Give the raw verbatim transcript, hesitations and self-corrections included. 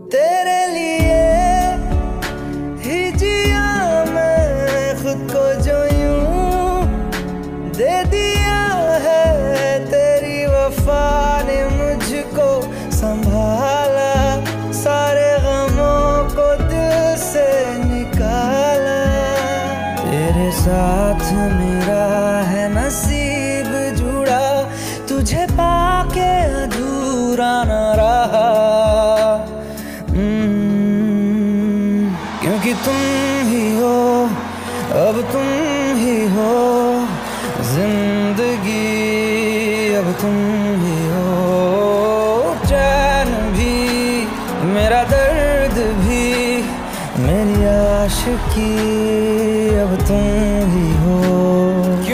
तेरे लिए ही जिया मैं खुद को जो यूं दे दिया है, तेरी वफा ने मुझको संभाला, सारे गमों को दिल से निकाला। तेरे साथ मेरा है नसीब जुड़ा, तुझे पाके अधूरा न रहा, क्योंकि तुम ही हो, अब तुम ही हो जिंदगी, अब तुम ही हो चैन भी, मेरा दर्द भी, मेरी आशिकी अब तुम